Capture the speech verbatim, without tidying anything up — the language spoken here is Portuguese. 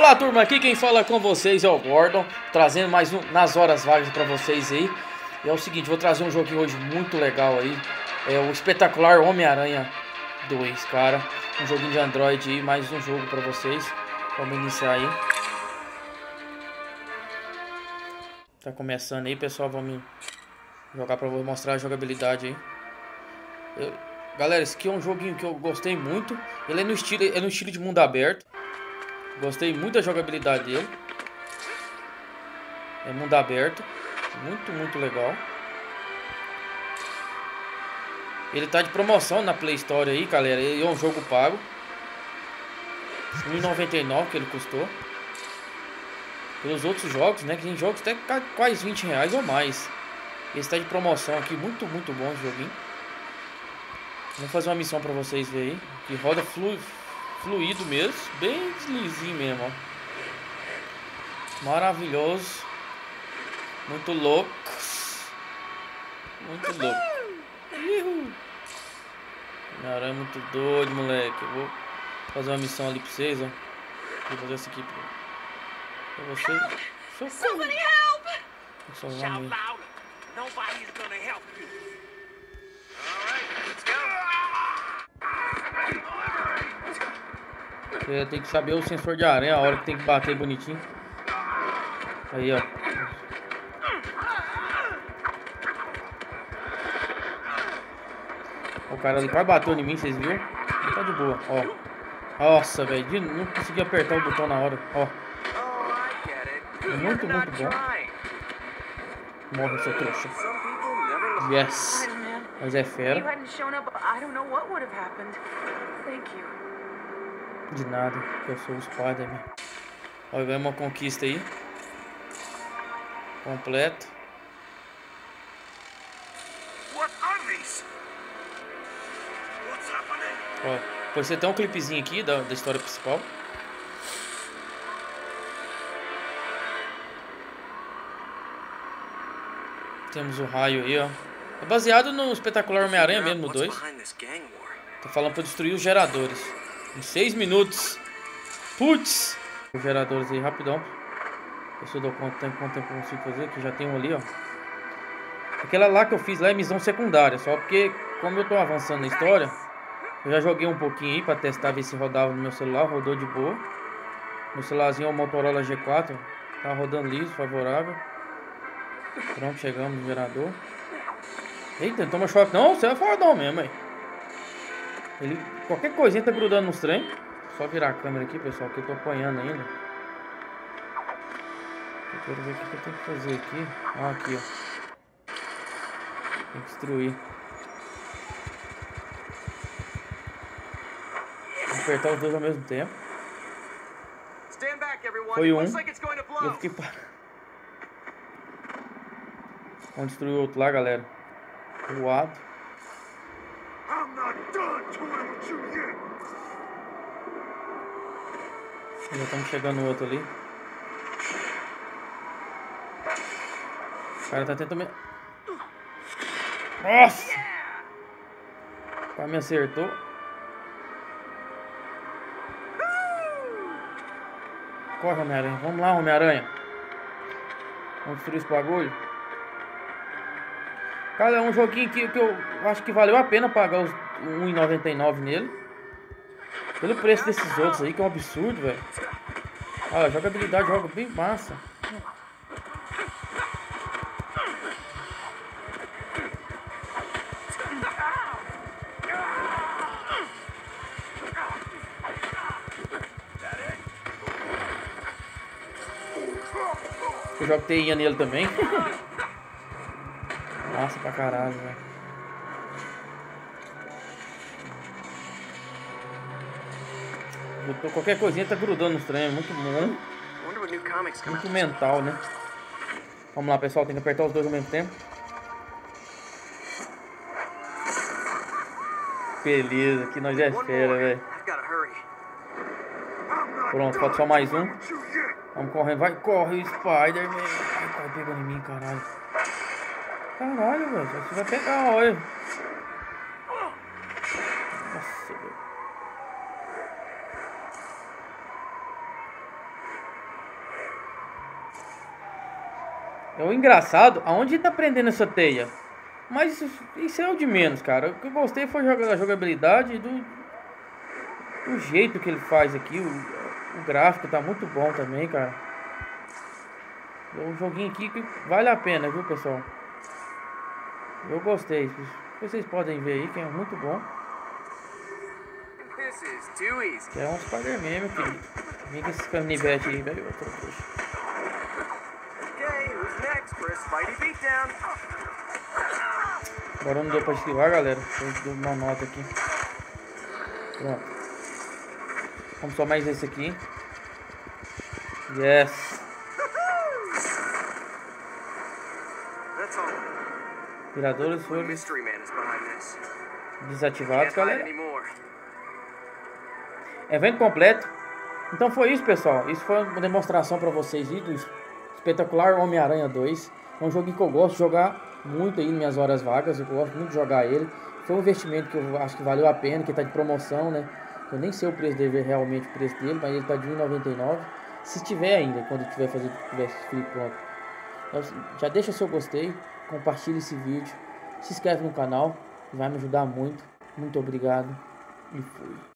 Olá, turma, aqui quem fala com vocês é o Gordon, trazendo mais um Nas Horas Vagas pra vocês aí. E é o seguinte, vou trazer um joguinho hoje muito legal aí. É o espetacular Homem-Aranha dois, cara. Um joguinho de Android aí, mais um jogo pra vocês. Vamos iniciar aí. Tá começando aí, pessoal, vamos jogar pra vou mostrar a jogabilidade aí. Eu... Galera, esse aqui é um joguinho que eu gostei muito. Ele é no estilo, é no estilo de mundo aberto. Gostei muito da jogabilidade dele. É mundo aberto. Muito, muito legal. Ele tá de promoção na Play Store aí, galera. Ele é um jogo pago. um real e noventa e nove centavos que ele custou. Pelos outros jogos, né? Que tem jogos até quase vinte reais ou mais. Esse tá de promoção aqui. Muito, muito bom esse joguinho. Vou fazer uma missão pra vocês verem aí. Que roda flu, fluido mesmo. Bem deslizinho mesmo, ó. Maravilhoso. Muito louco. Muito louco. Cara, é muito doido, moleque. Eu vou fazer uma missão ali pra vocês, ó. Vou fazer essa aqui pra, pra vocês. Socorro. Shout louder. Nobody's gonna help you. Alright, let's go. Você tem que saber o sensor de aranha, a hora que tem que bater bonitinho. Aí, ó. O cara ali quase bateu em mim, vocês viram? Tá de boa, ó. Nossa, velho, não consegui apertar o botão na hora, ó. É muito, muito bom. Morre, seu trouxa. Yes. Mas é fera. De nada, eu sou o Spider-Man. Olha, ganhamos uma conquista aí. Completo. Ó, pode ser até um clipezinho aqui da, da história principal. Temos o raio aí, ó. É baseado no espetacular Homem-Aranha mesmo, no dois. Tô falando pra destruir os geradores. Em seis minutos. Putz! Os geradores aí, rapidão. Ver se eu dou quanto tempo, quanto tempo eu consigo fazer. Que já tem um ali, ó. Aquela lá que eu fiz lá é missão secundária. Só porque, como eu tô avançando na história, eu já joguei um pouquinho aí pra testar, ver se rodava no meu celular. Rodou de boa. Meu celularzinho é o Motorola G quatro. Tá rodando liso, favorável. Pronto, chegamos no gerador. Eita, não toma choque não, você é fodão mesmo, aí. Ele, qualquer coisinha tá grudando nos trem. Só virar a câmera aqui, pessoal, que eu tô apanhando ainda. Eu quero ver o que eu tenho que fazer aqui. Ah, aqui, ó. Tem que destruir. Vou apertar os dois ao mesmo tempo. Foi um. Eu fiquei parado. Vamos destruir o outro lá, galera. Voado. Já estamos chegando no outro ali. O cara tá tentando me... Nossa! O cara me acertou. Corre, Homem-Aranha. Vamos lá, Homem-Aranha. Vamos destruir esse bagulho. Cara, é um joguinho que, que eu acho que valeu a pena pagar os um real e noventa e nove centavos nele. Pelo preço desses outros aí, que é um absurdo, velho. Olha, a jogabilidade joga bem massa. Eu jogo teinha nele também. Massa pra caralho, velho. Qualquer coisinha tá grudando nos trem, muito bom. Muito mental, né? Vamos lá, pessoal, tem que apertar os dois ao mesmo tempo. Beleza, aqui nós é fera, velho. Pronto, falta só mais um. Vamos correndo, vai, corre, Spider-Man. Ai, tá pegando em mim, caralho. Caralho, velho, você vai pegar, olha. Nossa, velho. É o engraçado, aonde ele tá prendendo essa teia? Mas isso, isso é o de menos, cara. O que eu gostei foi a jogabilidade do, do jeito que ele faz aqui. O, o gráfico tá muito bom também, cara. É um joguinho aqui que vale a pena, viu, pessoal? Eu gostei. Vocês podem ver aí que é muito bom. Que é um Spider-Man, meu querido. Vem com esses canivetes aí, velho. Agora não deu pra esquivar, galera. Eu dou uma nota aqui. Pronto. Vamos só mais esse aqui. Yes. Viradores foram desativados, galera. Evento completo. Então foi isso, pessoal. Isso foi uma demonstração pra vocês aí do espetacular Homem-Aranha dois. É um joguinho que eu gosto de jogar muito aí nas minhas horas vagas. Eu gosto muito de jogar ele. Foi um investimento que eu acho que valeu a pena, que tá de promoção, né? Eu nem sei o preço dele, realmente o preço dele, mas ele tá de um real e noventa e nove centavos. Se tiver ainda, quando tiver fazer, tiver feito pronto. Então, já deixa seu gostei, compartilhe esse vídeo, se inscreve no canal, vai me ajudar muito. Muito obrigado e fui.